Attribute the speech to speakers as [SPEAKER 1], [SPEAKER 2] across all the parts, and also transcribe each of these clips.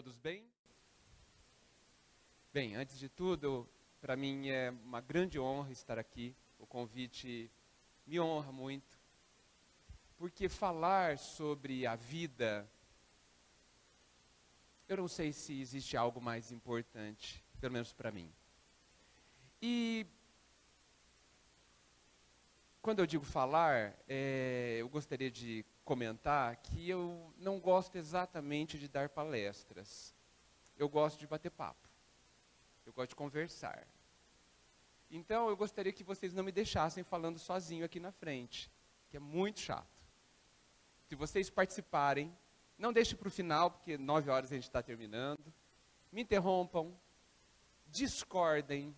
[SPEAKER 1] todos bem? Bem, antes de tudo, para mim é uma grande honra estar aqui. O convite me honra muito, porque falar sobre a vida, eu não sei se existe algo mais importante, pelo menos para mim. E quando eu digo falar, eu gostaria de comentar que eu não gosto exatamente de dar palestras. Eu gosto de bater papo. Eu gosto de conversar. Então, eu gostaria que vocês não me deixassem falando sozinho aqui na frente, que é muito chato. Se vocês participarem, não deixe para o final, porque 9 horas a gente está terminando. Me interrompam, discordem.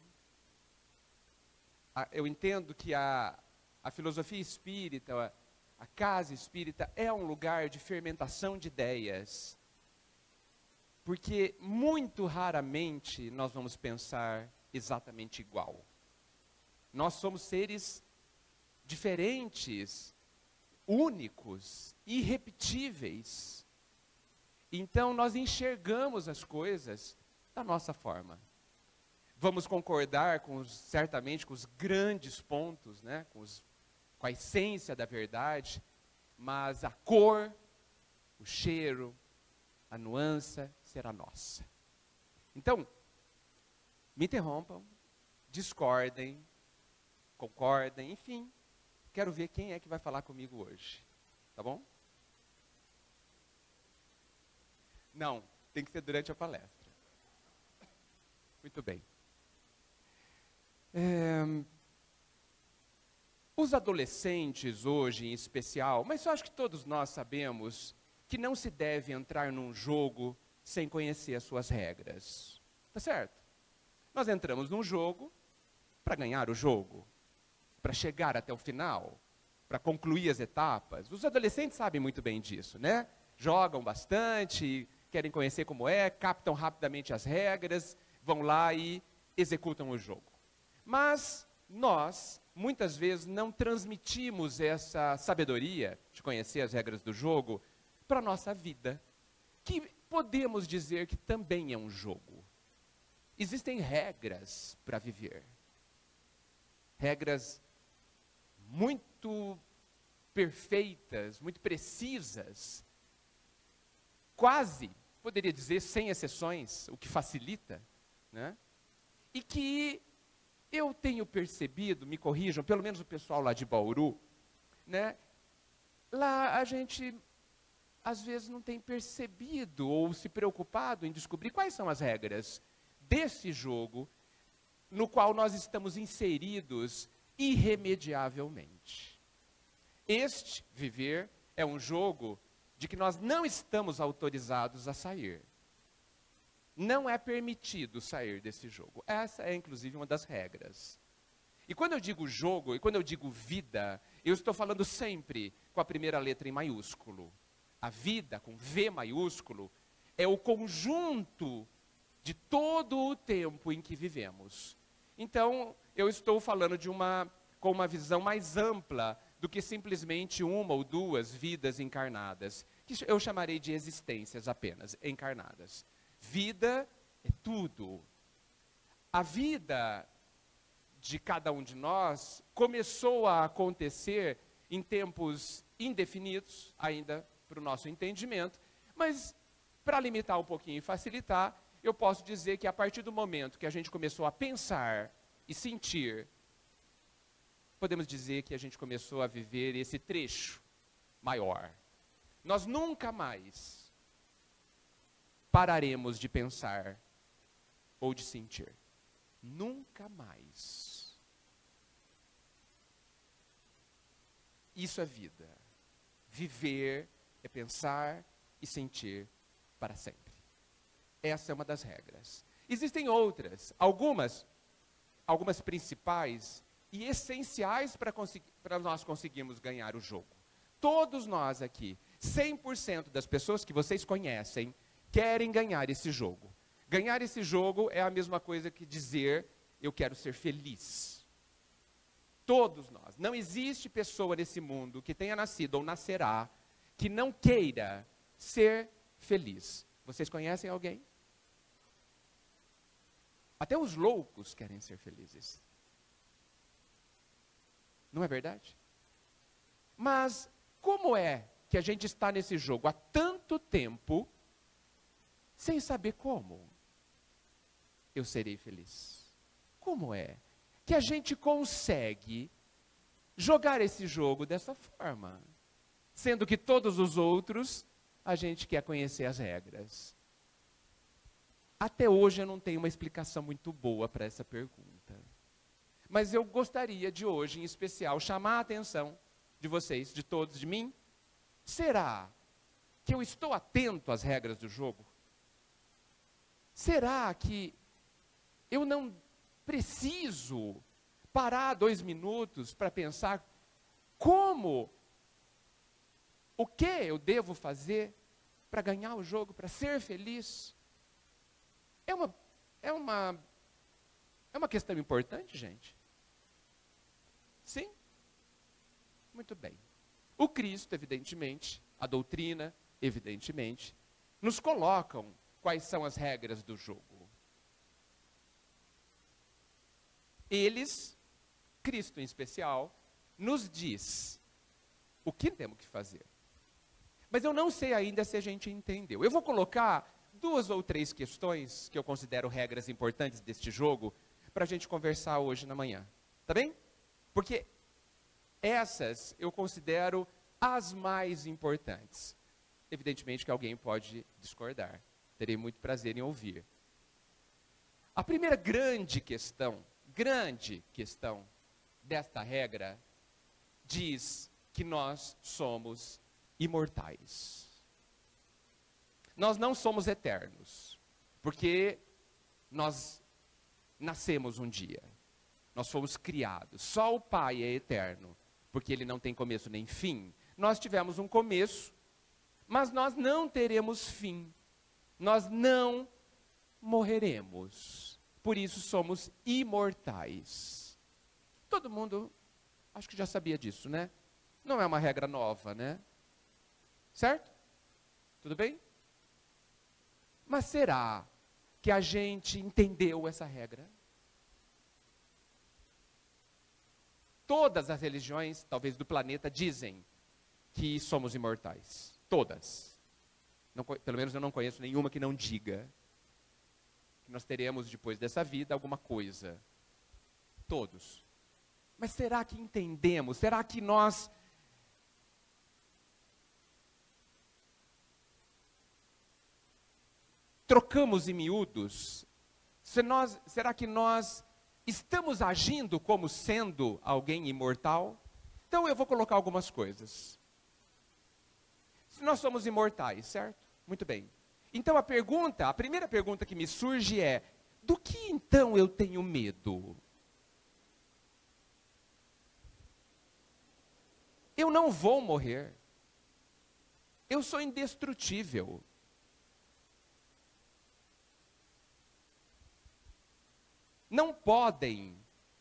[SPEAKER 1] Eu entendo que a filosofia espírita, a casa espírita, é um lugar de fermentação de ideias. Porque muito raramente nós vamos pensar exatamente igual. Nós somos seres diferentes, únicos, irrepetíveis. Então nós enxergamos as coisas da nossa forma. Vamos concordar certamente com os grandes pontos, né? com a essência da verdade, mas a cor, o cheiro, a nuance será nossa. Então, me interrompam, discordem, concordem, enfim. Quero ver quem é que vai falar comigo hoje. Tá bom? Não, tem que ser durante a palestra. Muito bem. Os adolescentes hoje em especial, mas eu acho que todos nós sabemos que não se deve entrar num jogo sem conhecer as suas regras. Tá certo? Nós entramos num jogo para ganhar o jogo, para chegar até o final, para concluir as etapas. Os adolescentes sabem muito bem disso, né? Jogam bastante, querem conhecer como é, captam rapidamente as regras, vão lá e executam o jogo. Mas nós, muitas vezes, não transmitimos essa sabedoria de conhecer as regras do jogo para a nossa vida, que podemos dizer que também é um jogo. Existem regras para viver. Regras muito perfeitas, muito precisas, quase, poderia dizer, sem exceções, o que facilita, né? E que eu tenho percebido, me corrijam, pelo menos o pessoal lá de Bauru, né? Lá a gente, às vezes, não tem percebido ou se preocupado em descobrir quais são as regras desse jogo no qual nós estamos inseridos irremediavelmente. Este viver é um jogo de que nós não estamos autorizados a sair. Não é permitido sair desse jogo. Essa é, inclusive, uma das regras. E quando eu digo jogo, e quando eu digo vida, eu estou falando sempre com a primeira letra em maiúsculo. A vida, com V maiúsculo, é o conjunto de todo o tempo em que vivemos. Então, eu estou falando com uma visão mais ampla do que simplesmente uma ou duas vidas encarnadas, que eu chamarei de existências apenas, encarnadas. Vida é tudo. A vida de cada um de nós começou a acontecer em tempos indefinidos, ainda para o nosso entendimento, mas para limitar um pouquinho e facilitar, eu posso dizer que a partir do momento que a gente começou a pensar e sentir, podemos dizer que a gente começou a viver esse trecho maior. Nós nunca mais pararemos de pensar ou de sentir. Nunca mais. Isso é vida. Viver é pensar e sentir para sempre. Essa é uma das regras. Existem outras, algumas principais e essenciais para nós conseguirmos ganhar o jogo. Todos nós aqui, 100% das pessoas que vocês conhecem, querem ganhar esse jogo. Ganhar esse jogo é a mesma coisa que dizer, eu quero ser feliz. Todos nós. Não existe pessoa nesse mundo que tenha nascido ou nascerá que não queira ser feliz. Vocês conhecem alguém? Até os loucos querem ser felizes. Não é verdade? Mas como é que a gente está nesse jogo há tanto tempo, sem saber como eu serei feliz? Como é que a gente consegue jogar esse jogo dessa forma? Sendo que todos os outros, a gente quer conhecer as regras. Até hoje eu não tenho uma explicação muito boa para essa pergunta. Mas eu gostaria de hoje, em especial, chamar a atenção de vocês, de todos, de mim. Será que eu estou atento às regras do jogo? Será que eu não preciso parar 2 minutos para pensar o que eu devo fazer para ganhar o jogo, para ser feliz? É uma questão importante, gente? Sim? Muito bem. O Cristo, evidentemente, a doutrina, evidentemente, nos colocam quais são as regras do jogo. Eles, Cristo em especial, nos diz o que temos que fazer. Mas eu não sei ainda se a gente entendeu. Eu vou colocar 2 ou 3 questões que eu considero regras importantes deste jogo para a gente conversar hoje na manhã. Tá bem? Porque essas eu considero as mais importantes. Evidentemente que alguém pode discordar. Terei muito prazer em ouvir. A primeira grande questão desta regra diz que nós somos imortais. Nós não somos eternos, porque nós nascemos um dia. Nós fomos criados. Só o Pai é eterno, porque Ele não tem começo nem fim. Nós tivemos um começo, mas nós não teremos fim. Nós não morreremos. Por isso somos imortais. Todo mundo, acho que já sabia disso, né? Não é uma regra nova, né? Certo? Tudo bem? Mas será que a gente entendeu essa regra? Todas as religiões, talvez do planeta, dizem que somos imortais. Todas. Não, pelo menos eu não conheço nenhuma que não diga que nós teremos depois dessa vida alguma coisa. Todos. Mas será que entendemos? Será que nós trocamos em miúdos? Será que nós estamos agindo como sendo alguém imortal? Então eu vou colocar algumas coisas. Se nós somos imortais, certo? Muito bem. Então a primeira pergunta que me surge é: do que então eu tenho medo? Eu não vou morrer. Eu sou indestrutível. Não podem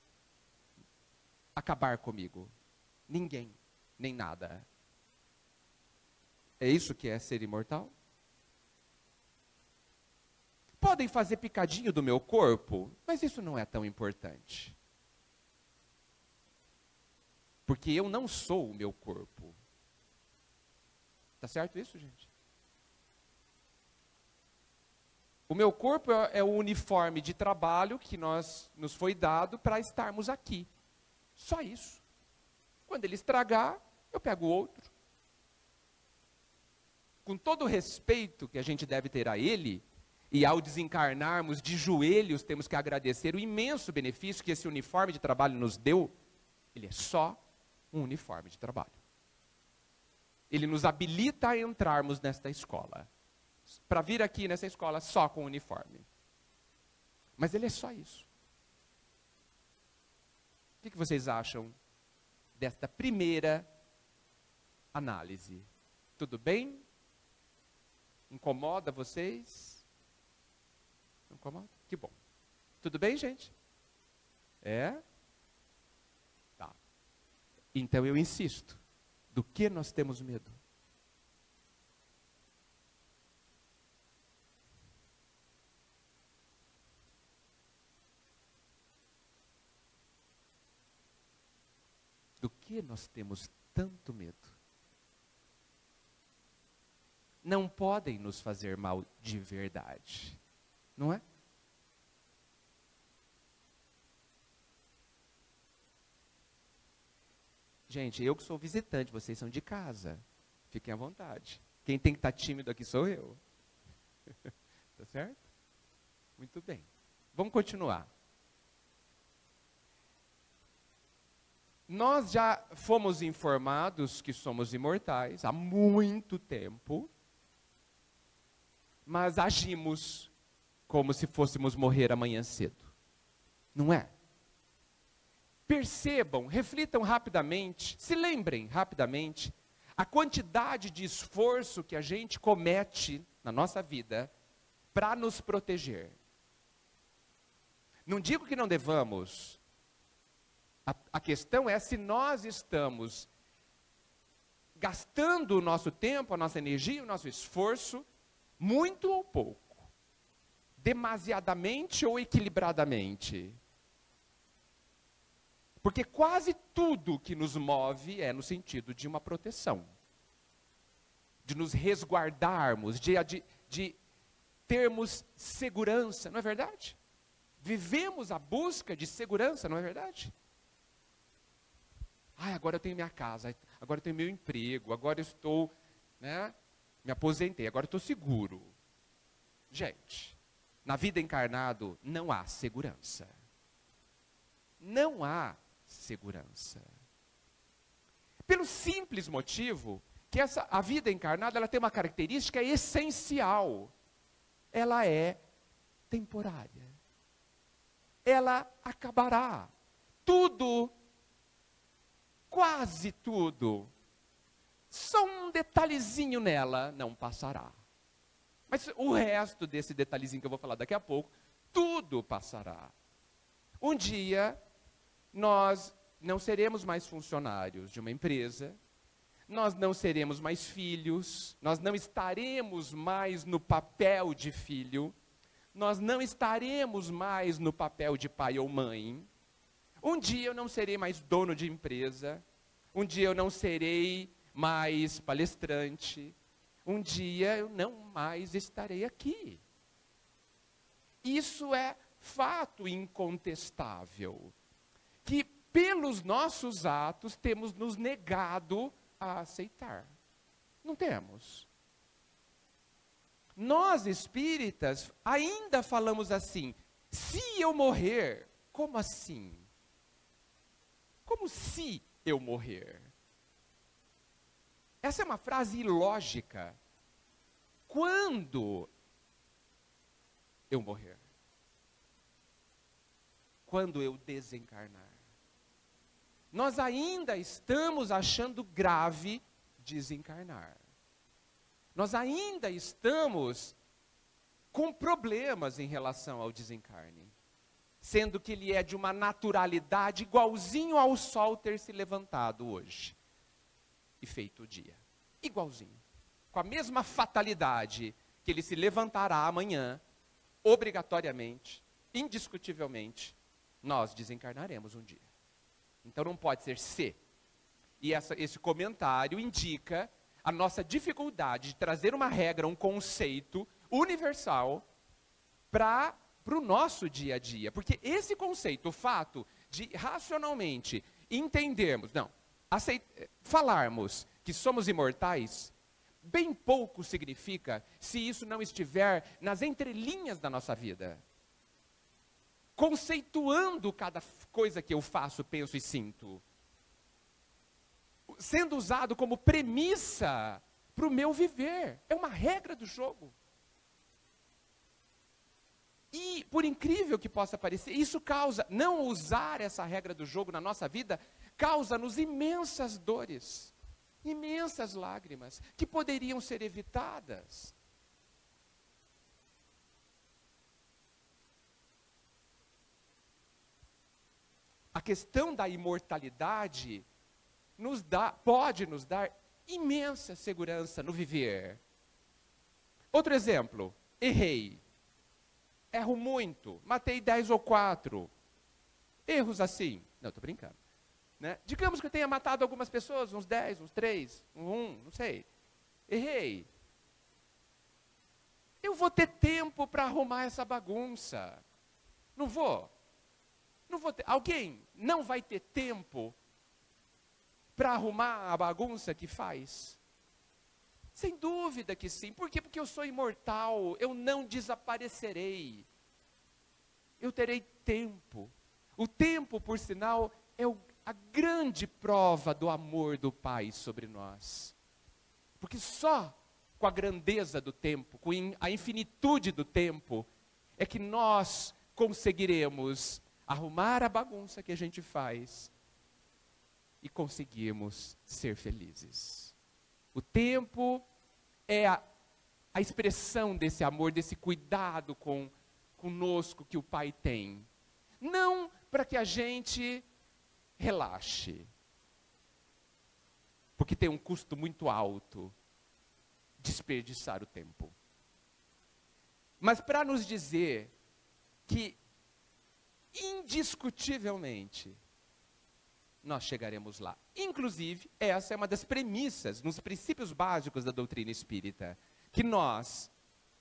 [SPEAKER 1] acabar comigo. Ninguém, nem nada. É isso que é ser imortal? Podem fazer picadinho do meu corpo, mas isso não é tão importante. Porque eu não sou o meu corpo. Tá certo isso, gente? O meu corpo é o uniforme de trabalho que nos foi dado para estarmos aqui. Só isso. Quando ele estragar, eu pego outro. Com todo o respeito que a gente deve ter a ele, e ao desencarnarmos de joelhos, temos que agradecer o imenso benefício que esse uniforme de trabalho nos deu. Ele é só um uniforme de trabalho. Ele nos habilita a entrarmos nesta escola. Para vir aqui nessa escola só com uniforme. Mas ele é só isso. O que vocês acham desta primeira análise? Tudo bem? Incomoda vocês? Não incomoda? Que bom. Tudo bem, gente? É? Tá. Então eu insisto. Do que nós temos medo? que nós temos tanto medo? Não podem nos fazer mal de verdade, não é? Gente, eu que sou visitante, vocês são de casa. Fiquem à vontade. Quem tem que estar tímido aqui sou eu. Tá certo? Muito bem. Vamos continuar. Nós já fomos informados que somos imortais há muito tempo, mas agimos como se fôssemos morrer amanhã cedo. Não é? Percebam, reflitam rapidamente, se lembrem rapidamente, a quantidade de esforço que a gente comete na nossa vida para nos proteger. Não digo que não devamos. A questão é se nós estamos gastando o nosso tempo, a nossa energia, o nosso esforço, muito ou pouco, demasiadamente ou equilibradamente. Porque quase tudo que nos move é no sentido de uma proteção, de nos resguardarmos, de termos segurança, não é verdade? Vivemos a busca de segurança, não é verdade? Agora eu tenho minha casa, agora eu tenho meu emprego, agora eu estou, me aposentei, agora eu estou seguro. Gente, na vida encarnado não há segurança. Não há segurança. Pelo simples motivo que a vida encarnada ela tem uma característica essencial. Ela é temporária. Ela acabará. Tudo, quase tudo, só um detalhezinho nela não passará. Mas o resto desse detalhezinho que eu vou falar daqui a pouco, tudo passará. Um dia, nós não seremos mais funcionários de uma empresa, nós não seremos mais filhos, nós não estaremos mais no papel de filho, nós não estaremos mais no papel de pai ou mãe. Um dia eu não serei mais dono de empresa, um dia eu não serei mais palestrante, um dia eu não mais estarei aqui. Isso é fato incontestável, que pelos nossos atos temos nos negado a aceitar. Não temos. Nós espíritas ainda falamos assim, se eu morrer, como assim? Como se eu morrer? Essa é uma frase ilógica. Quando eu morrer? Quando eu desencarnar? Nós ainda estamos achando grave desencarnar. Nós ainda estamos com problemas em relação ao desencarne. Sendo que ele é de uma naturalidade igualzinho ao sol ter se levantado hoje. E feito o dia. Igualzinho. Com a mesma fatalidade que ele se levantará amanhã, obrigatoriamente, indiscutivelmente, nós desencarnaremos um dia. Então não pode ser se. E esse comentário indica a nossa dificuldade de trazer uma regra, um conceito universal para o nosso dia a dia. Porque esse conceito, o fato de racionalmente entendermos, falarmos que somos imortais, bem pouco significa se isso não estiver nas entrelinhas da nossa vida. Conceituando cada coisa que eu faço, penso e sinto. Sendo usado como premissa para o meu viver. É uma regra do jogo. E, por incrível que possa parecer, isso causa, não usar essa regra do jogo na nossa vida, causa-nos imensas dores, imensas lágrimas, que poderiam ser evitadas. A questão da imortalidade pode nos dar imensa segurança no viver. Outro exemplo, errei. Erro muito, matei 10 ou 4. Erros assim. Não, estou brincando. Né? Digamos que eu tenha matado algumas pessoas, uns 10, uns 3, não sei. Errei. Eu vou ter tempo para arrumar essa bagunça. Não vou. Não vou ter. Alguém não vai ter tempo para arrumar a bagunça que faz? Sem dúvida que sim. Por quê? Porque eu sou imortal, eu não desaparecerei. Eu terei tempo. O tempo, por sinal, é a grande prova do amor do Pai sobre nós. Porque só com a grandeza do tempo, com a infinitude do tempo, é que nós conseguiremos arrumar a bagunça que a gente faz e conseguirmos ser felizes. O tempo é a expressão desse amor, desse cuidado conosco que o Pai tem. Não para que a gente relaxe, porque tem um custo muito alto desperdiçar o tempo. Mas para nos dizer que, indiscutivelmente, nós chegaremos lá. Inclusive, essa é uma das premissas, nos princípios básicos da doutrina espírita, que nós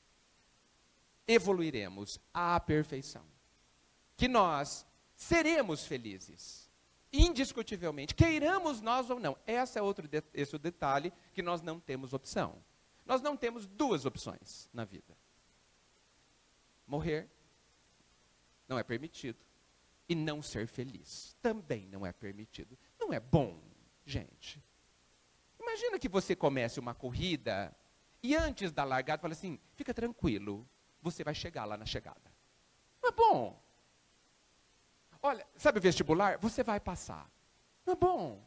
[SPEAKER 1] evoluiremos à perfeição. Que nós seremos felizes, indiscutivelmente, queiramos nós ou não. Esse é o detalhe que nós não temos opção. Nós não temos duas opções na vida. Morrer não é permitido. E não ser feliz também não é permitido. Não é bom, gente. Imagina que você comece uma corrida e antes da largada fala assim, fica tranquilo, você vai chegar lá na chegada. Não é bom. Olha, sabe o vestibular? Você vai passar. Não é bom.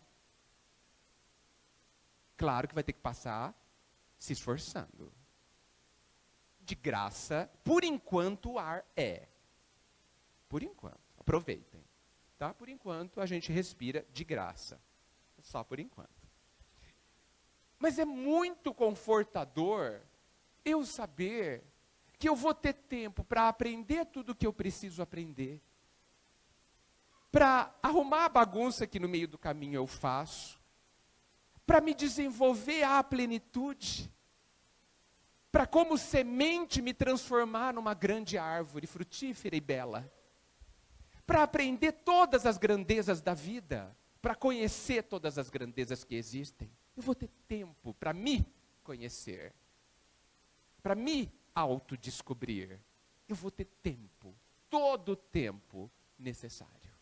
[SPEAKER 1] Claro que vai ter que passar se esforçando. De graça, por enquanto o ar é. Por enquanto. Aproveitem, tá? Por enquanto a gente respira de graça, só por enquanto. Mas é muito confortador eu saber que eu vou ter tempo para aprender tudo o que eu preciso aprender, para arrumar a bagunça que no meio do caminho eu faço, para me desenvolver à plenitude, para como semente me transformar numa grande árvore frutífera e bela. Para aprender todas as grandezas da vida, para conhecer todas as grandezas que existem. Eu vou ter tempo para me conhecer, para me autodescobrir. Eu vou ter tempo, todo o tempo necessário.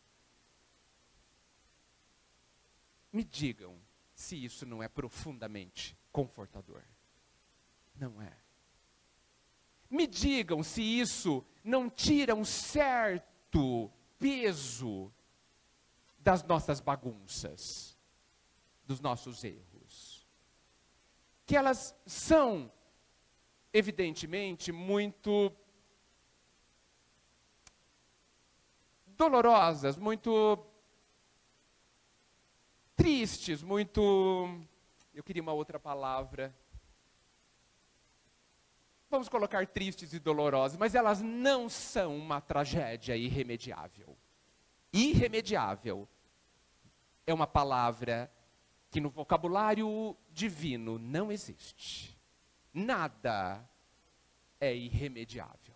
[SPEAKER 1] Me digam se isso não é profundamente confortador. Não é. Me digam se isso não tira um certo peso das nossas bagunças, dos nossos erros. Que elas são, evidentemente, muito dolorosas, muito tristes, muito... Eu queria uma outra palavra. Vamos colocar tristes e dolorosas, mas elas não são uma tragédia irremediável. Irremediável é uma palavra que no vocabulário divino não existe. Nada é irremediável.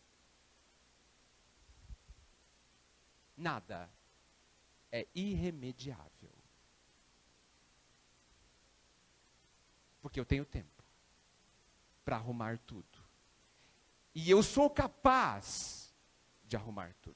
[SPEAKER 1] Nada é irremediável. Porque eu tenho tempo para arrumar tudo. E eu sou capaz de arrumar tudo.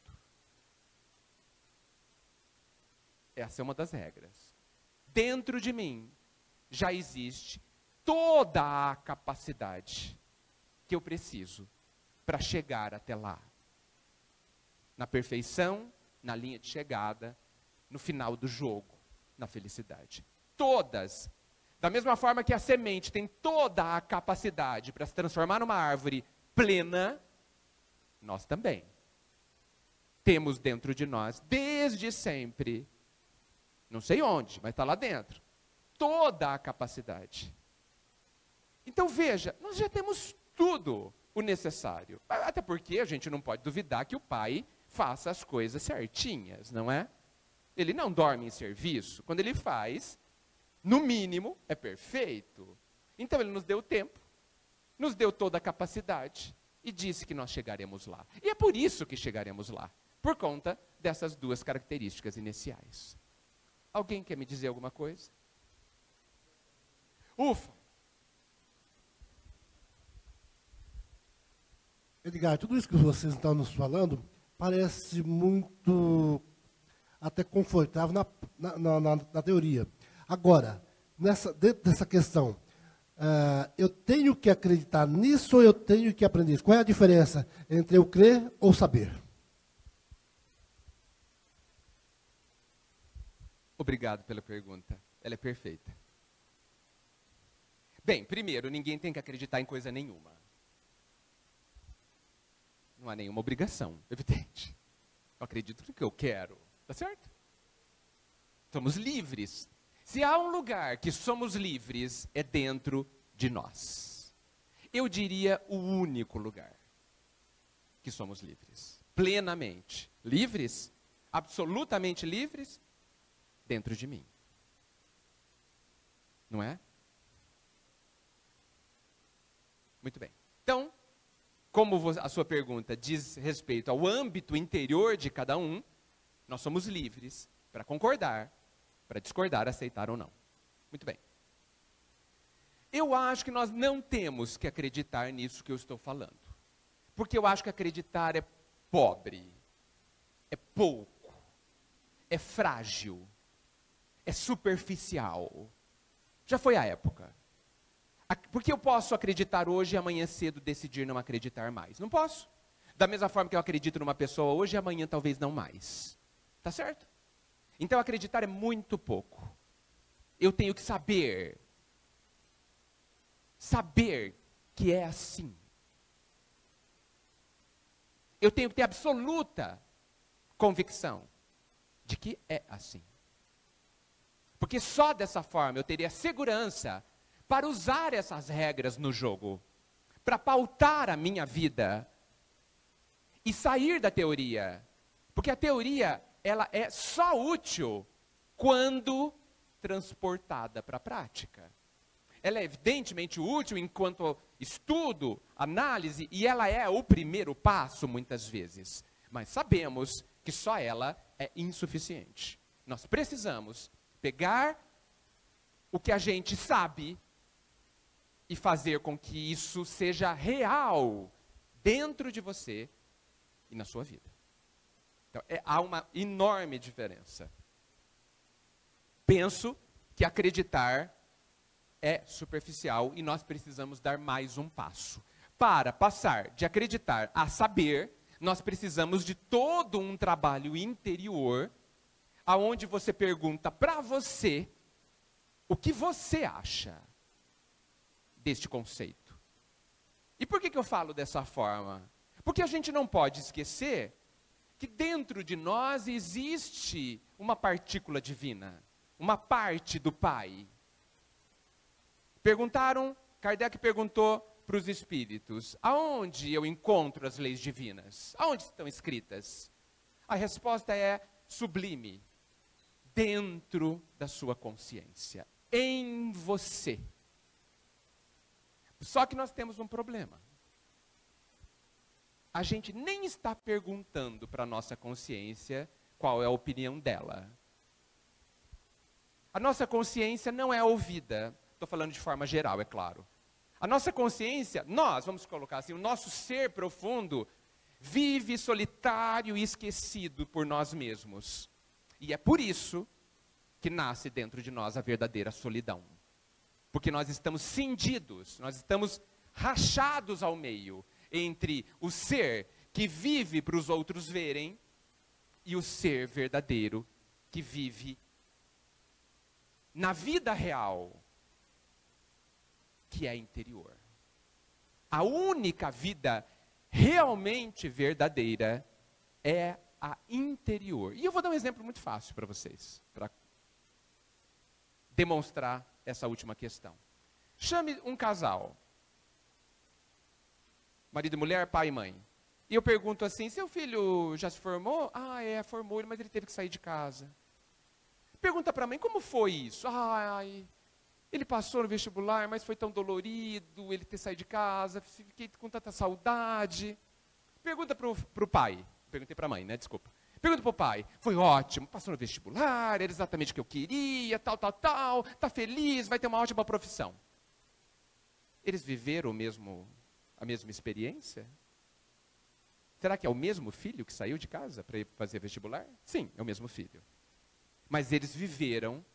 [SPEAKER 1] Essa é uma das regras. Dentro de mim já existe toda a capacidade que eu preciso para chegar até lá. Na perfeição, na linha de chegada, no final do jogo, na felicidade. Todas. Da mesma forma que a semente tem toda a capacidade para se transformar numa árvore plena, nós também temos dentro de nós, desde sempre, não sei onde, mas está lá dentro, toda a capacidade. Então veja, nós já temos tudo o necessário. Até porque a gente não pode duvidar que o Pai faça as coisas certinhas, não é? Ele não dorme em serviço. Quando ele faz, no mínimo, é perfeito. Então ele nos deu tempo, nos deu toda a capacidade e disse que nós chegaremos lá. E é por isso que chegaremos lá, por conta dessas duas características iniciais. Alguém quer me dizer alguma coisa? Ufa!
[SPEAKER 2] Edgar, tudo isso que vocês estão nos falando parece muito até confortável na teoria. Agora, dentro dessa questão, eu tenho que acreditar nisso ou eu tenho que aprender isso? Qual é a diferença entre eu crer ou saber?
[SPEAKER 1] Obrigado pela pergunta. Ela é perfeita. Bem, primeiro, ninguém tem que acreditar em coisa nenhuma. Não há nenhuma obrigação, evidente. Eu acredito no que eu quero, tá certo? Somos livres. Se há um lugar que somos livres, é dentro de nós. Eu diria o único lugar que somos livres. Plenamente. Livres? Absolutamente livres? Dentro de mim. Não é? Muito bem. Então, como a sua pergunta diz respeito ao âmbito interior de cada um, nós somos livres para concordar, para discordar, aceitar ou não. Muito bem. Eu acho que nós não temos que acreditar nisso que eu estou falando. Porque eu acho que acreditar é pobre, é pouco, é frágil, é superficial. Já foi a época. Porque eu posso acreditar hoje e amanhã cedo decidir não acreditar mais. Não posso. Da mesma forma que eu acredito numa pessoa hoje e amanhã talvez não mais. Tá certo? Então acreditar é muito pouco. Eu tenho que saber que é assim. Eu tenho que ter absoluta convicção de que é assim. Porque só dessa forma eu teria segurança para usar essas regras no jogo, para pautar a minha vida e sair da teoria. Porque a teoria, ela é só útil quando transportada para a prática. Ela é evidentemente útil enquanto estudo, análise, e ela é o primeiro passo muitas vezes. Mas sabemos que só ela é insuficiente. Nós precisamos pegar o que a gente sabe e fazer com que isso seja real dentro de você e na sua vida. Então, há uma enorme diferença. Penso que acreditar é superficial e nós precisamos dar mais um passo. Para passar de acreditar a saber, nós precisamos de todo um trabalho interior, aonde você pergunta para você o que você acha deste conceito. E por que eu falo dessa forma? Porque a gente não pode esquecer que dentro de nós existe uma partícula divina, uma parte do Pai. Kardec perguntou para os espíritos, aonde eu encontro as leis divinas? Aonde estão escritas? A resposta é sublime, dentro da sua consciência, em você. Só que nós temos um problema. A gente nem está perguntando para a nossa consciência qual é a opinião dela. A nossa consciência não é ouvida. Estou falando de forma geral, é claro. A nossa consciência, vamos colocar assim, o nosso ser profundo vive solitário e esquecido por nós mesmos. E é por isso que nasce dentro de nós a verdadeira solidão. Porque nós estamos cindidos, nós estamos rachados ao meio entre o ser que vive para os outros verem e o ser verdadeiro que vive na vida real, que é interior. A única vida realmente verdadeira é a interior. E eu vou dar um exemplo muito fácil para vocês, para demonstrar essa última questão. Chame um casal, marido e mulher, pai e mãe. E eu pergunto assim, seu filho já se formou? Formou, mas ele teve que sair de casa. Pergunta para a mãe, como foi isso? Ai, ele passou no vestibular, mas foi tão dolorido ele ter saído de casa, fiquei com tanta saudade. Pergunta para o pai, perguntei para a mãe, né, desculpa. Pergunta para o pai, foi ótimo, passou no vestibular, era exatamente o que eu queria, tal, tá feliz, vai ter uma ótima profissão. Eles viveram a mesma experiência? Será que é o mesmo filho que saiu de casa para ir fazer vestibular? Sim, é o mesmo filho. Mas eles viveram,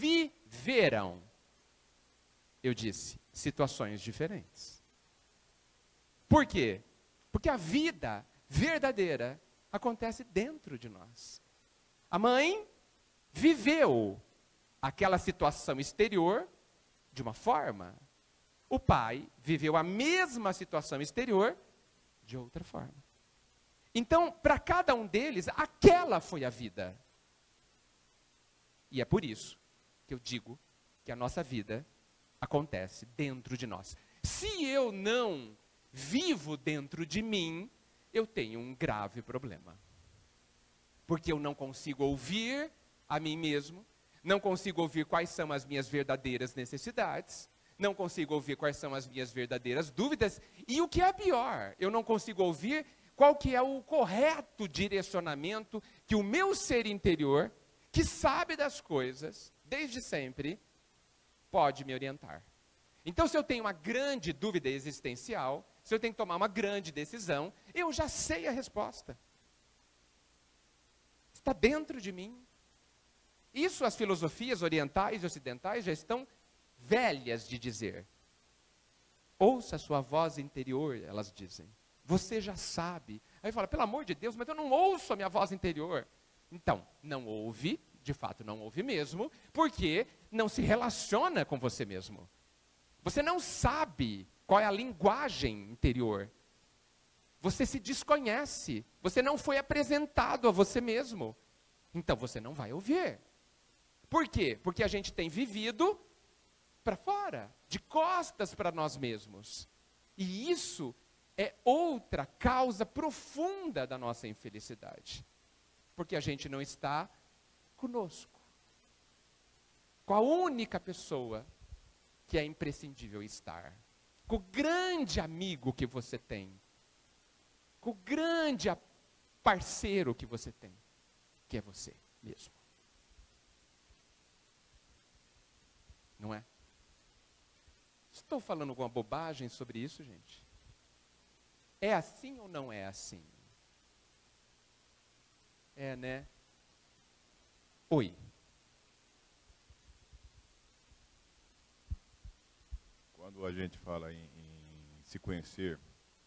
[SPEAKER 1] eu disse, situações diferentes. Por quê? Porque a vida verdadeira acontece dentro de nós. A mãe viveu aquela situação exterior de uma forma. O pai viveu a mesma situação exterior de outra forma. Então, para cada um deles, aquela foi a vida. E é por isso que eu digo que a nossa vida acontece dentro de nós. Se eu não vivo dentro de mim, eu tenho um grave problema. Porque eu não consigo ouvir a mim mesmo, não consigo ouvir quais são as minhas verdadeiras necessidades, não consigo ouvir quais são as minhas verdadeiras dúvidas, e o que é pior, eu não consigo ouvir qual que é o correto direcionamento que o meu ser interior, que sabe das coisas, desde sempre, pode me orientar. Então, se eu tenho uma grande dúvida existencial, se eu tenho que tomar uma grande decisão, eu já sei a resposta. Está dentro de mim. Isso as filosofias orientais e ocidentais já estão velhas de dizer. Ouça a sua voz interior, elas dizem. Você já sabe. Aí fala, pelo amor de Deus, mas eu não ouço a minha voz interior. Então, não ouve, de fato não ouve mesmo, porque não se relaciona com você mesmo. Você não sabe qual é a linguagem interior. Você se desconhece. Você não foi apresentado a você mesmo. Então você não vai ouvir. Por quê? Porque a gente tem vivido para fora, de costas para nós mesmos. E isso é outra causa profunda da nossa infelicidade. Porque a gente não está conosco. Com a única pessoa que é imprescindível estar. Com o grande amigo que você tem. Com o grande parceiro que você tem. Que é você mesmo. Não é? Estou falando alguma bobagem sobre isso, gente? É assim ou não é assim? É, né? Oi.
[SPEAKER 3] Quando a gente fala em se conhecer,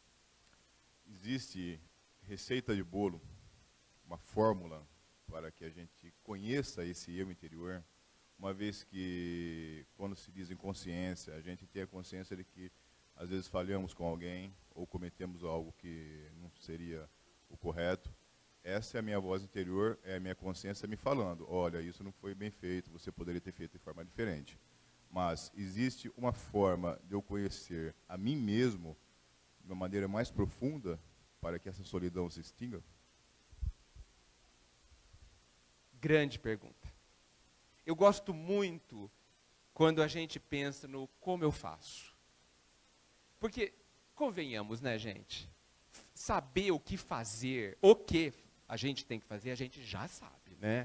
[SPEAKER 3] existe receita de bolo, uma fórmula para que a gente conheça esse eu interior, uma vez que, quando se diz em consciência, a gente tem a consciência de que às vezes falhamos com alguém ou cometemos algo que não seria o correto. Essa é a minha voz interior, é a minha consciência me falando, olha, isso não foi bem feito, você poderia ter feito de forma diferente. Mas existe uma forma de eu conhecer a mim mesmo de uma maneira mais profunda para que essa solidão se extinga?
[SPEAKER 1] Grande pergunta. Eu gosto muito quando a gente pensa no como eu faço. Porque, convenhamos, né, gente? Saber o que fazer, o que a gente tem que fazer, a gente já sabe, né?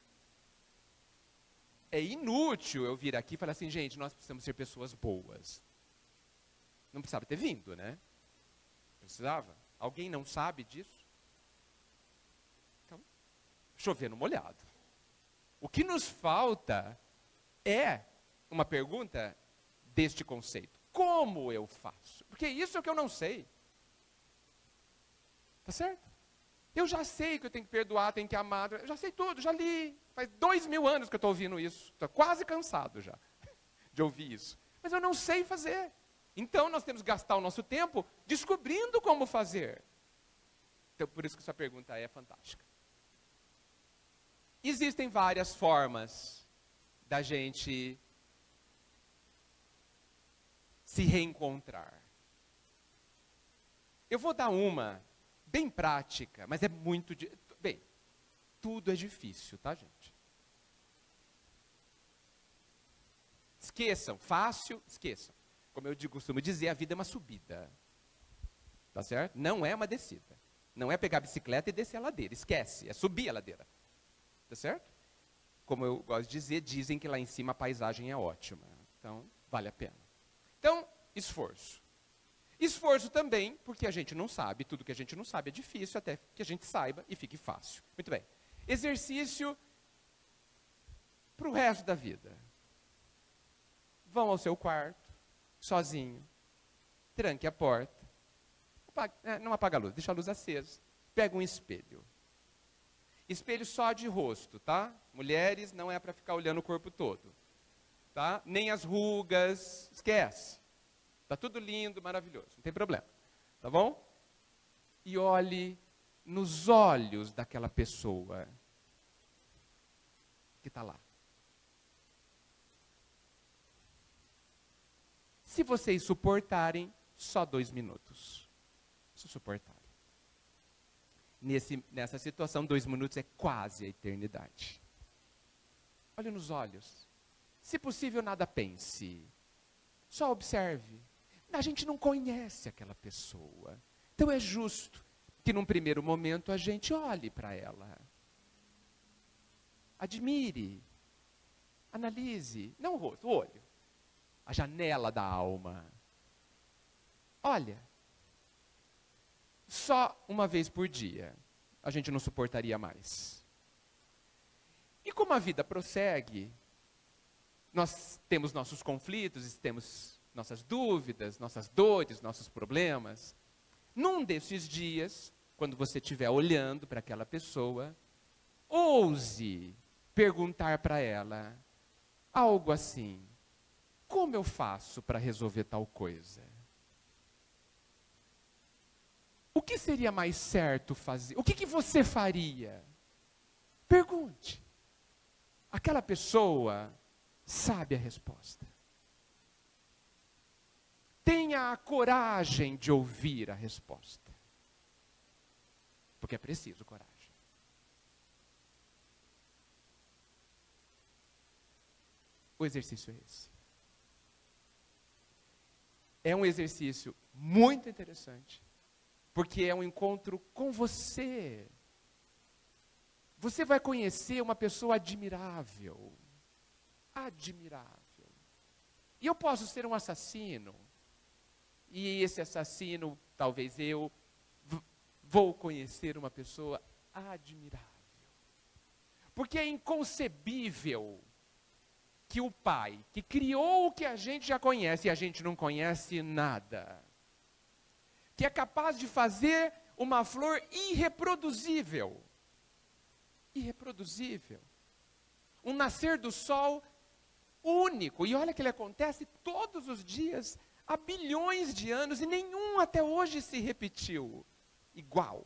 [SPEAKER 1] É inútil eu vir aqui e falar assim, gente, nós precisamos ser pessoas boas. Não precisava ter vindo, né? Precisava? Alguém não sabe disso? Então, chover no molhado. O que nos falta é uma pergunta deste conceito. Como eu faço? Porque isso é o que eu não sei. Tá certo? Eu já sei que eu tenho que perdoar, tenho que amar, eu já sei tudo, já li. Faz 2000 anos que eu estou ouvindo isso. Estou quase cansado já de ouvir isso. Mas eu não sei fazer. Então nós temos que gastar o nosso tempo descobrindo como fazer. Então por isso que essa pergunta é fantástica. Existem várias formas da gente se reencontrar. Eu vou dar uma bem prática, mas é muito... Bem, tudo é difícil, tá, gente? Esqueçam, fácil, esqueçam. Como eu costumo dizer, a vida é uma subida. Tá certo? Não é uma descida. Não é pegar a bicicleta e descer a ladeira. Esquece, é subir a ladeira. Tá certo? Como eu gosto de dizer, dizem que lá em cima a paisagem é ótima. Então, vale a pena. Então, esforço. Esforço também, porque a gente não sabe, tudo que a gente não sabe é difícil, até que a gente saiba e fique fácil. Muito bem. Exercício para o resto da vida. Vão ao seu quarto, sozinho, tranque a porta, não apaga a luz, deixa a luz acesa, pega um espelho. Espelho só de rosto, tá? Mulheres, não é para ficar olhando o corpo todo, tá? Nem as rugas, esquece. Tá tudo lindo, maravilhoso, não tem problema, tá bom? E olhe nos olhos daquela pessoa que está lá. Se vocês suportarem, só 2 minutos. Se suportarem. Nessa situação, 2 minutos é quase a eternidade. Olhe nos olhos. Se possível, nada pense. Só observe. A gente não conhece aquela pessoa. Então é justo que num primeiro momento a gente olhe para ela. Admire. Analise. Não o rosto, o olho. A janela da alma. Olha. Só uma vez por dia. A gente não suportaria mais. E como a vida prossegue, nós temos nossos conflitos, temos nossas dúvidas, nossas dores, nossos problemas. Num desses dias, quando você estiver olhando para aquela pessoa, ouse perguntar para ela algo assim: como eu faço para resolver tal coisa? O que seria mais certo fazer? O que você faria? Pergunte. Aquela pessoa sabe a resposta. Tenha a coragem de ouvir a resposta. Porque é preciso coragem. O exercício é esse. É um exercício muito interessante, porque é um encontro com você. Você vai conhecer uma pessoa admirável. Admirável. E eu posso ser um assassino. E esse assassino, talvez eu, vou conhecer uma pessoa admirável. Porque é inconcebível que o Pai, que criou o que a gente já conhece, e a gente não conhece nada, que é capaz de fazer uma flor irreproduzível. Irreproduzível. Um nascer do sol único. E olha que ele acontece todos os dias, há bilhões de anos, e nenhum até hoje se repetiu igual.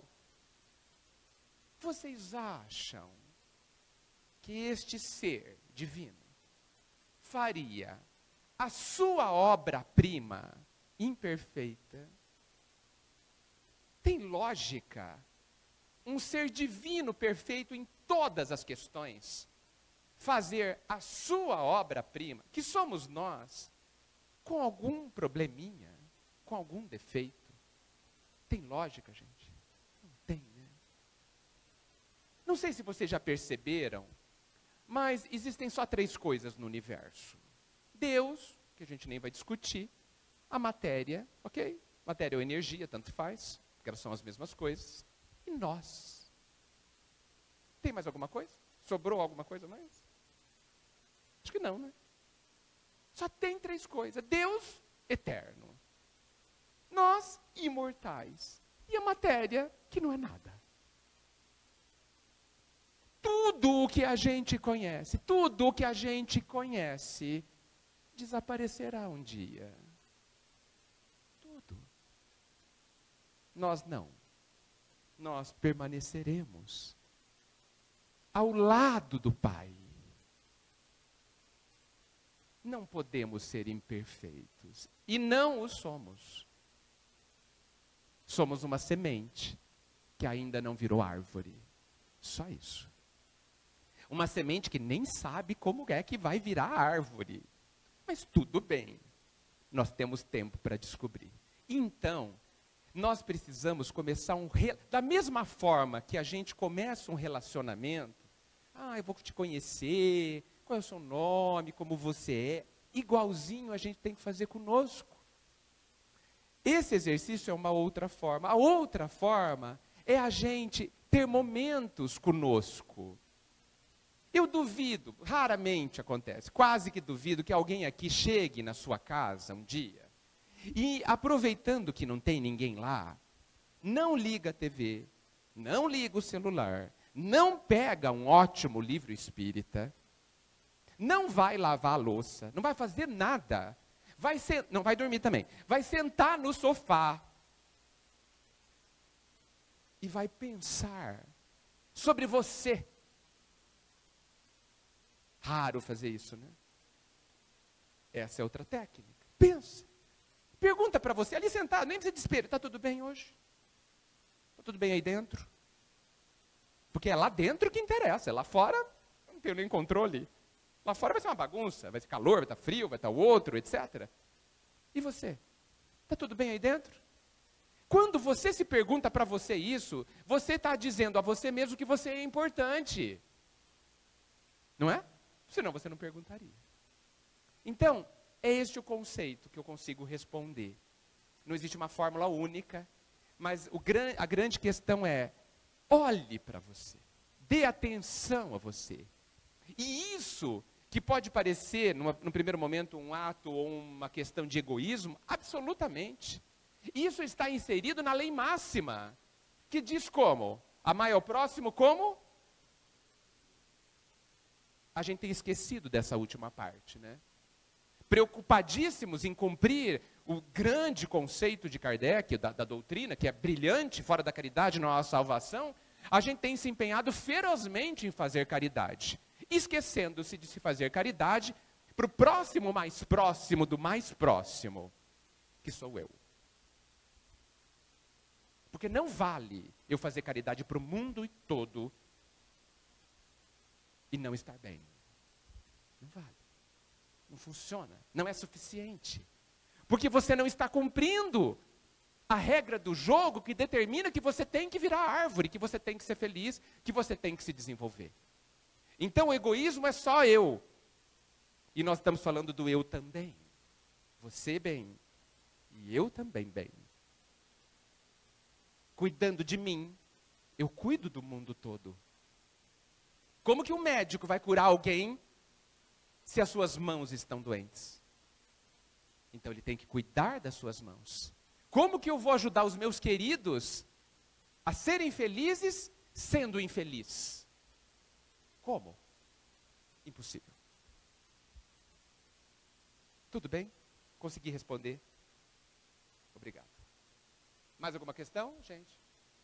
[SPEAKER 1] Vocês acham que este ser divino faria a sua obra-prima imperfeita? Tem lógica um ser divino perfeito em todas as questões fazer a sua obra-prima, que somos nós, com algum probleminha, com algum defeito? Tem lógica, gente? Não tem, né? Não sei se vocês já perceberam, mas existem só 3 coisas no universo. Deus, que a gente nem vai discutir, a matéria, ok? Matéria ou energia, tanto faz, porque elas são as mesmas coisas, e nós. Tem mais alguma coisa? Sobrou alguma coisa mais? Acho que não, né? Só tem 3 coisas. Deus, eterno. Nós, imortais. E a matéria, que não é nada. Tudo o que a gente conhece, desaparecerá um dia. Tudo. Nós não. Nós permaneceremos ao lado do Pai. Não podemos ser imperfeitos. E não o somos. Somos uma semente que ainda não virou árvore. Só isso. Uma semente que nem sabe como é que vai virar árvore. Mas tudo bem, nós temos tempo para descobrir. Então, nós precisamos começar da mesma forma que a gente começa um relacionamento, eu vou te conhecer, qual é o seu nome, como você é, igualzinho a gente tem que fazer conosco. Esse exercício é uma outra forma. A outra forma é a gente ter momentos conosco. Eu duvido, raramente acontece, quase que duvido que alguém aqui chegue na sua casa um dia e, aproveitando que não tem ninguém lá, não liga a TV, não liga o celular, não pega um ótimo livro espírita, não vai lavar a louça, não vai fazer nada, não vai dormir também, vai sentar no sofá e vai pensar sobre você. Raro fazer isso, né? Essa é outra técnica. Pensa. Pergunta para você, ali sentado, nem precisa de espelho. Está tudo bem hoje? Está tudo bem aí dentro? Porque é lá dentro que interessa. É lá fora, não tenho nem controle. Lá fora vai ser uma bagunça. Vai ser calor, vai estar frio, vai estar outro, etc. E você? Está tudo bem aí dentro? Quando você se pergunta para você isso, você está dizendo a você mesmo que você é importante. Não é? Senão você não perguntaria. Então, é este o conceito que eu consigo responder. Não existe uma fórmula única, mas a grande questão é, olhe para você, dê atenção a você. E isso, que pode parecer, no primeiro momento, um ato ou uma questão de egoísmo, absolutamente. Isso está inserido na lei máxima, que diz como? Amar ao próximo como? A gente tem esquecido dessa última parte, né? Preocupadíssimos em cumprir o grande conceito de Kardec, da doutrina, que é brilhante, fora da caridade não há salvação, a gente tem se empenhado ferozmente em fazer caridade, esquecendo-se de se fazer caridade para o próximo mais próximo do mais próximo, que sou eu. Porque não vale eu fazer caridade para o mundo todo e não estar bem. Não vale. Não funciona. Não é suficiente. Porque você não está cumprindo a regra do jogo que determina que você tem que virar árvore, que você tem que ser feliz, que você tem que se desenvolver. Então o egoísmo é só eu. E nós estamos falando do eu também. Você bem. E eu também bem. Cuidando de mim, eu cuido do mundo todo. Como que um médico vai curar alguém se as suas mãos estão doentes? Então ele tem que cuidar das suas mãos. Como que eu vou ajudar os meus queridos a serem felizes sendo infeliz? Como? Impossível. Tudo bem? Consegui responder? Obrigado. Mais alguma questão, gente?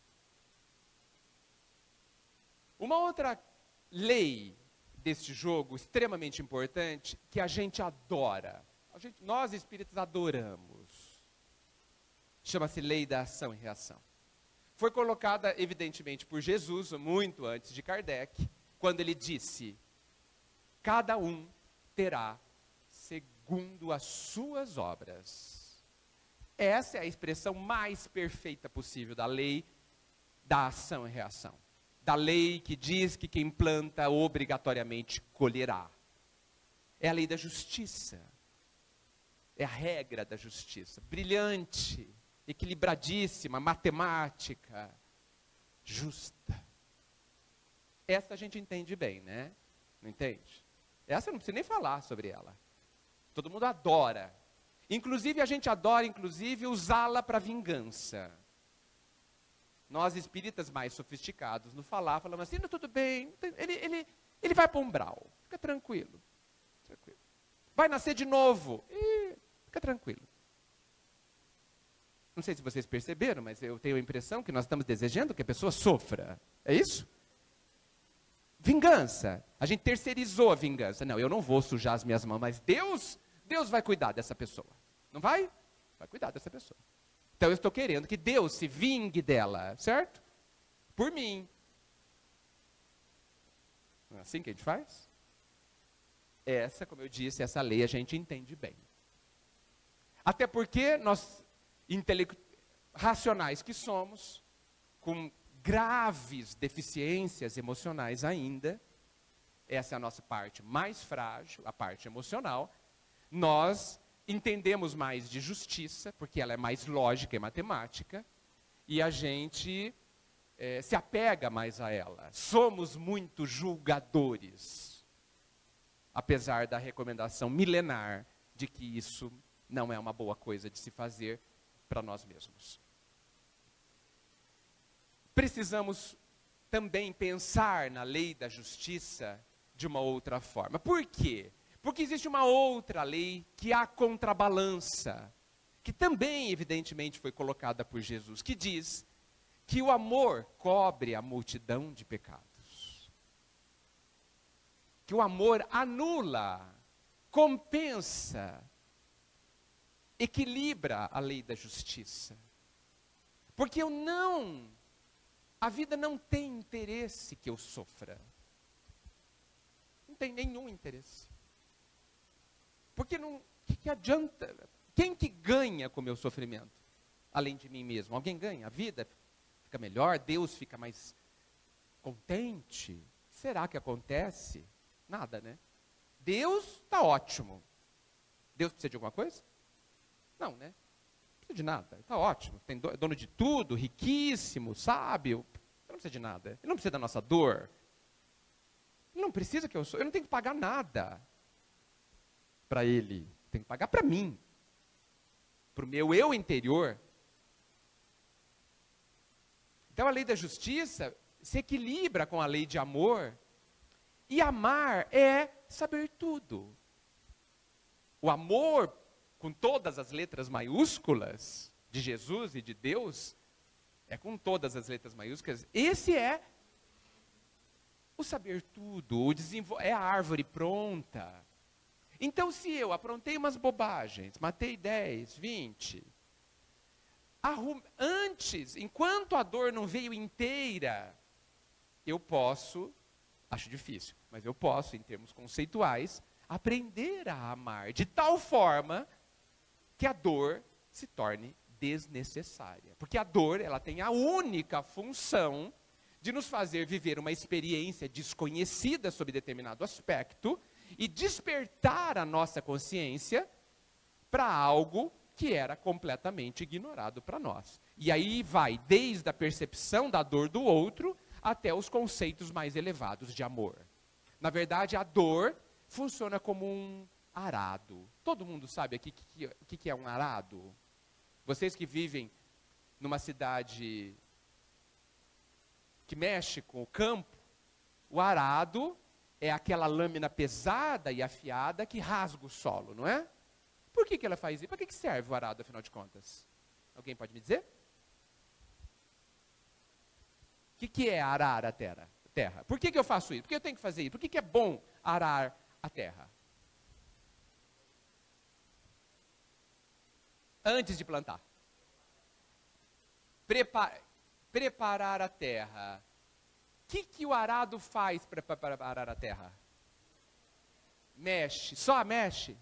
[SPEAKER 1] Uma outra lei deste jogo extremamente importante, que a gente adora. Nós espíritas adoramos. Chama-se lei da ação e reação. Foi colocada, evidentemente, por Jesus, muito antes de Kardec, quando ele disse, cada um terá segundo as suas obras. Essa é a expressão mais perfeita possível da lei da ação e reação. Da lei que diz que quem planta obrigatoriamente colherá. É a lei da justiça. É a regra da justiça. Brilhante, equilibradíssima, matemática, justa. Essa a gente entende bem, né? Não entende? Essa não precisa nem falar sobre ela. Todo mundo adora. Inclusive, a gente adora, usá-la para vingança. Nós espíritas mais sofisticados, no falar, falamos assim, não, tudo bem, ele vai para o umbral, fica tranquilo. Vai nascer de novo, fica tranquilo. Não sei se vocês perceberam, mas eu tenho a impressão que nós estamos desejando que a pessoa sofra. É isso? Vingança. A gente terceirizou a vingança. Não, eu não vou sujar as minhas mãos, mas Deus vai cuidar dessa pessoa. Não vai? Vai cuidar dessa pessoa. Então eu estou querendo que Deus se vingue dela, certo? Por mim. Não é assim que a gente faz? Essa, como eu disse, essa lei a gente entende bem. Até porque nós, racionais que somos, com graves deficiências emocionais ainda, essa é a nossa parte mais frágil, a parte emocional, nós entendemos mais de justiça, porque ela é mais lógica e matemática, e a gente se apega mais a ela. Somos muito julgadores, apesar da recomendação milenar de que isso não é uma boa coisa de se fazer para nós mesmos. Precisamos também pensar na lei da justiça de uma outra forma. Por quê? Porque existe uma outra lei que a contrabalança, que também, evidentemente, foi colocada por Jesus, que diz que o amor cobre a multidão de pecados. Que o amor anula, compensa, equilibra a lei da justiça. Porque a vida não tem interesse que eu sofra. Não tem nenhum interesse. Porque que adianta? Quem que ganha com o meu sofrimento? Além de mim mesmo. Alguém ganha? A vida fica melhor? Deus fica mais contente? Será que acontece? Nada, né? Deus está ótimo. Deus precisa de alguma coisa? Não, né? Não precisa de nada. Está ótimo. É dono de tudo, riquíssimo, sábio. Ele não precisa de nada. Ele não precisa da nossa dor. Ele não precisa que eu não tenho que pagar nada para ele. Tenho que pagar para mim. Para o meu eu interior. Então a lei da justiça se equilibra com a lei de amor. E amar é saber tudo. O amor, com todas as letras maiúsculas, de Jesus e de Deus, é com todas as letras maiúsculas. Esse é o saber tudo, é a árvore pronta. Então, se eu aprontei umas bobagens, matei 10, 20, antes, enquanto a dor não veio inteira, eu posso, acho difícil, mas eu posso, em termos conceituais, aprender a amar de tal forma que a dor se torne desnecessária. Porque a dor, ela tem a única função de nos fazer viver uma experiência desconhecida sobre determinado aspecto e despertar a nossa consciência para algo que era completamente ignorado para nós. E aí vai desde a percepção da dor do outro até os conceitos mais elevados de amor. Na verdade, a dor funciona como um arado. Todo mundo sabe aqui o que é um arado? Vocês que vivem numa cidade que mexe com o campo, o arado é aquela lâmina pesada e afiada que rasga o solo, não é? Por que ela faz isso? Para que serve o arado, afinal de contas? Alguém pode me dizer? O que é arar a terra? Por que eu faço isso? Por que eu tenho que fazer isso? Por que é bom arar a terra? Antes de plantar. Preparar a terra. O que o arado faz para preparar a terra? Mexe. Só mexe?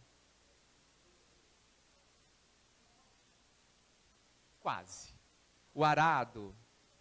[SPEAKER 1] Quase. O arado,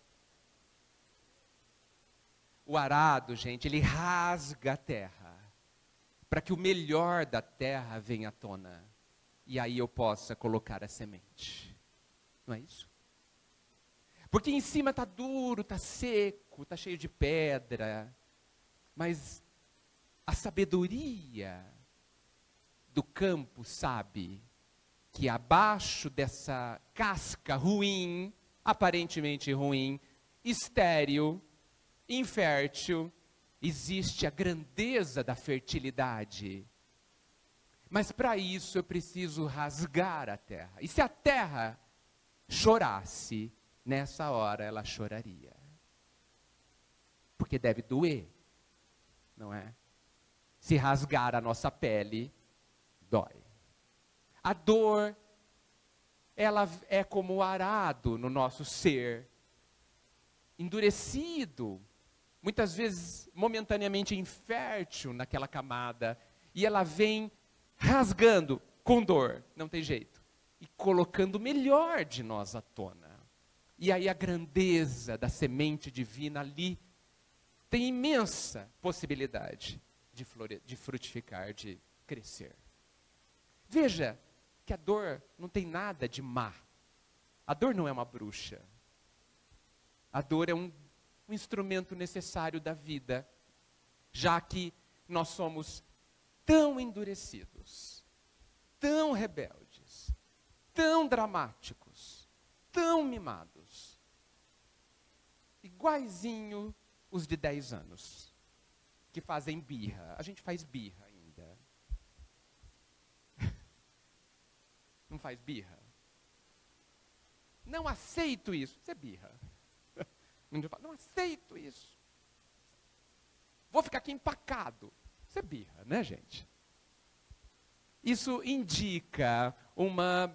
[SPEAKER 1] gente, ele rasga a terra para que o melhor da terra venha à tona. E aí eu possa colocar a semente. Não é isso? Porque em cima está duro, está seco, está cheio de pedra. Mas a sabedoria do campo sabe que abaixo dessa casca ruim, aparentemente ruim, estéril, infértil, existe a grandeza da fertilidade. Mas para isso eu preciso rasgar a terra. E se a terra chorasse, nessa hora ela choraria. Porque deve doer, não é? Se rasgar a nossa pele, dói. A dor, ela é como o arado no nosso ser, endurecido, muitas vezes momentaneamente infértil naquela camada, E ela vem rasgando com dor, não tem jeito, e colocando o melhor de nós à tona. E aí a grandeza da semente divina ali tem imensa possibilidade de frutificar, de crescer. Veja que a dor não tem nada de má. A dor não é uma bruxa. A dor é um instrumento necessário da vida, já que nós somos tão endurecidos, tão rebeldes, tão dramáticos, tão mimados, iguaizinho os de 10 anos, que fazem birra. A gente faz birra ainda. Não faz birra? Não aceito isso. Isso é birra. Não aceito isso. Vou ficar aqui empacado. Isso é birra, né, gente? Isso indica uma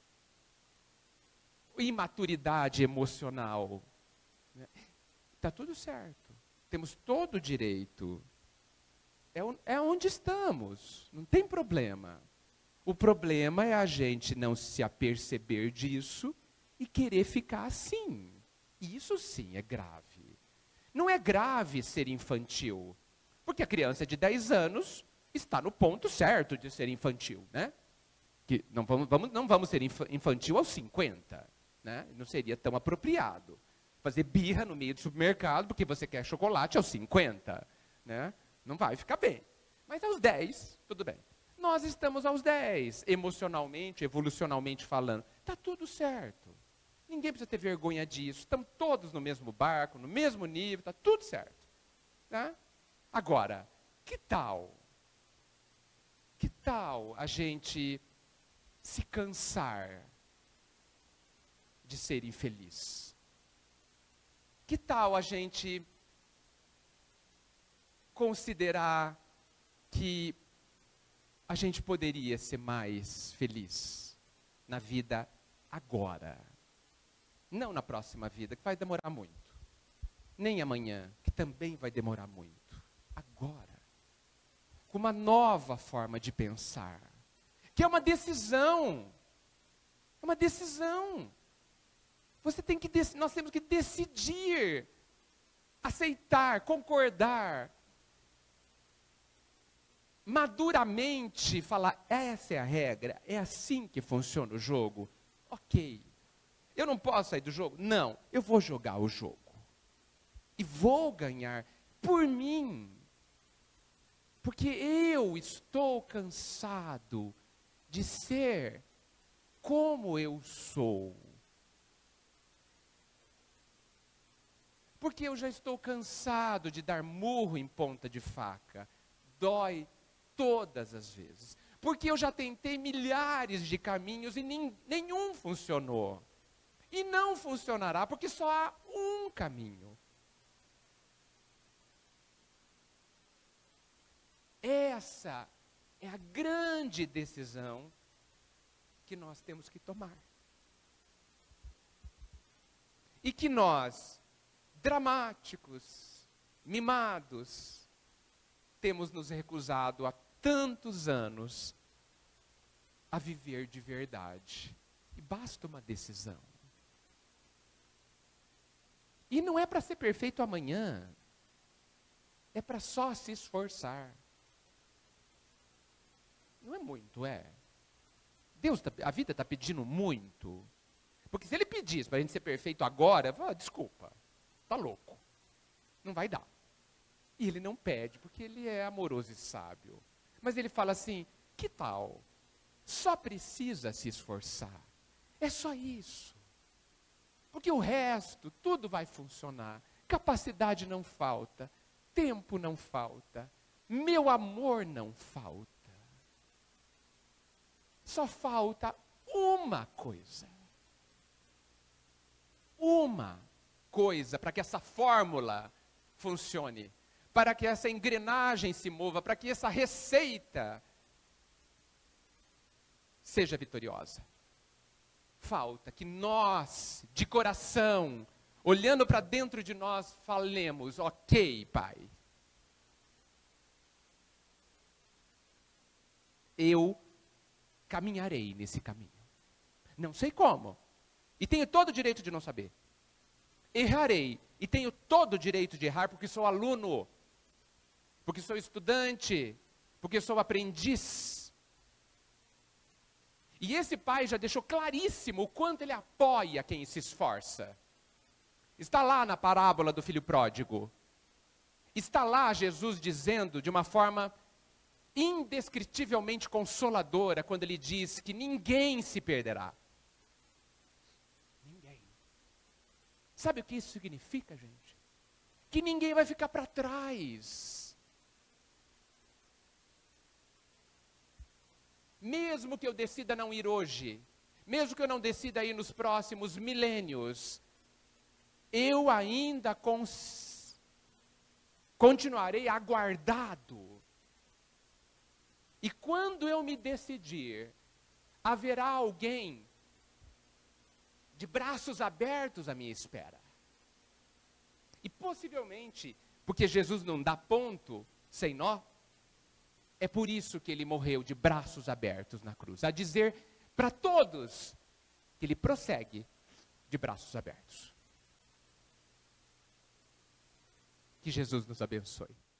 [SPEAKER 1] imaturidade emocional. Está tudo certo. Temos todo o direito. É onde estamos. Não tem problema. O problema é a gente não se aperceber disso e querer ficar assim. Isso sim é grave. Não é grave ser infantil, porque a criança de 10 anos está no ponto certo de ser infantil, né? Que não vamos ser infantil aos 50, né? Não seria tão apropriado. Fazer birra no meio do supermercado porque você quer chocolate aos 50, né? Não vai ficar bem. Mas aos 10, tudo bem. Nós estamos aos 10, emocionalmente, evolucionalmente falando. Está tudo certo. Ninguém precisa ter vergonha disso. Estamos todos no mesmo barco, no mesmo nível, está tudo certo. Tá? Agora, que tal? Que tal a gente se cansar de ser infeliz? Que tal a gente considerar que a gente poderia ser mais feliz na vida agora? Não na próxima vida, que vai demorar muito. Nem amanhã, que também vai demorar muito. Agora. Com uma nova forma de pensar. Que é uma decisão. É uma decisão. Nós temos que decidir. Aceitar, concordar. Maduramente falar, essa é a regra, é assim que funciona o jogo. Ok. Eu não posso sair do jogo? Não, eu vou jogar o jogo. E vou ganhar por mim. Porque eu estou cansado de ser como eu sou. Porque eu já estou cansado de dar murro em ponta de faca. Dói todas as vezes. Porque eu já tentei milhares de caminhos e nenhum funcionou. E não funcionará porque só há um caminho. Essa é a grande decisão que nós temos que tomar. E que nós, dramáticos, mimados, temos nos recusado há tantos anos a viver de verdade. E basta uma decisão. E não é para ser perfeito amanhã. É para só se esforçar. Não é muito, é. A vida está pedindo muito. Porque se ele pedisse para a gente ser perfeito agora, eu falo, desculpa, está louco. Não vai dar. E ele não pede, porque ele é amoroso e sábio. Mas ele fala assim, que tal? Só precisa se esforçar. É só isso. Porque o resto, tudo vai funcionar. Capacidade não falta. Tempo não falta. Meu amor não falta. Só falta uma coisa. Uma coisa para que essa fórmula funcione. Para que essa engrenagem se mova. Para que essa receita seja vitoriosa. Falta que nós, de coração, olhando para dentro de nós, falemos, ok, Pai. eu caminharei nesse caminho. Não sei como. E tenho todo o direito de não saber. Errarei. E tenho todo o direito de errar porque sou aluno. Porque sou estudante. Porque sou aprendiz. E esse pai já deixou claríssimo o quanto ele apoia quem se esforça. Está lá na parábola do filho pródigo. Está lá Jesus dizendo de uma forma indescritivelmente consoladora, quando ele diz que ninguém se perderá. Ninguém. Sabe o que isso significa, gente? Que ninguém vai ficar para trás. Mesmo que eu decida não ir hoje, mesmo que eu não decida ir nos próximos milênios, eu ainda continuarei aguardado. E quando eu me decidir, haverá alguém de braços abertos à minha espera. E possivelmente, porque Jesus não dá ponto sem nó, é por isso que ele morreu de braços abertos na cruz. A dizer para todos que ele prossegue de braços abertos. Que Jesus nos abençoe.